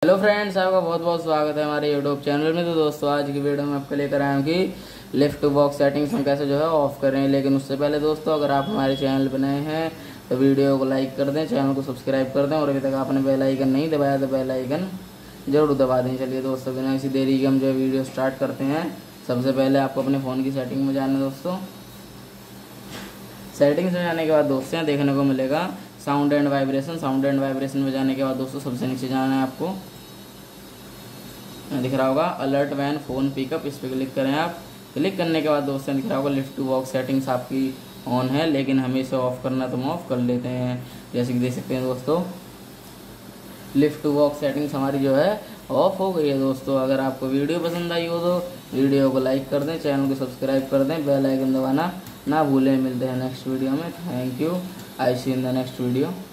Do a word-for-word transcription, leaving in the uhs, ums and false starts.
Hello friends, आपका बहुत बहुत स्वागत है हमारे यूट्यूब चैनल में। तो दोस्तों, आज की वीडियो में आपके लेकर आए हैं कि लिफ्ट बॉक्स सेटिंग्स हम कैसे जो है ऑफ करें। लेकिन उससे पहले दोस्तों, अगर आप हमारे चैनल पर नए हैं तो वीडियो को लाइक कर दें, चैनल को सब्सक्राइब कर दें और अभी तक आपने बेल आइकन नहीं दबाया तो बेल आइकन जरूर दबा दें। चलिए दोस्तों, बिना किसी देरी के हम जो वीडियो स्टार्ट करते हैं। सबसे पहले आपको अपने फ़ोन की सेटिंग में जाना है दोस्तों। सेटिंग्स में जाने के बाद दोस्तों यहाँ देखने को मिलेगा sound and vibration. Sound and vibration में जाने के बाद दोस्तों सबसे नीचे जाना है आपको। दिख रहा होगा अलर्ट वैन फ़ोन पिकअप, इस पर क्लिक करें आप। क्लिक करने के बाद दोस्तों दिख रहा होगा लिफ्ट टू बॉक्स सेटिंग्स आपकी ऑन है, लेकिन हमें इसे ऑफ करना है तो हम ऑफ कर लेते हैं। जैसे कि देख सकते हैं दोस्तों, लिफ्ट टू बॉक्स सेटिंग्स हमारी जो है ऑफ हो गई है। दोस्तों, अगर आपको वीडियो पसंद आई हो तो वीडियो को लाइक कर दें, चैनल को सब्सक्राइब कर दें, बेल आइकन दबाना ना भूलें। मिलते हैं नेक्स्ट वीडियो में। Thank you. I see in the next video.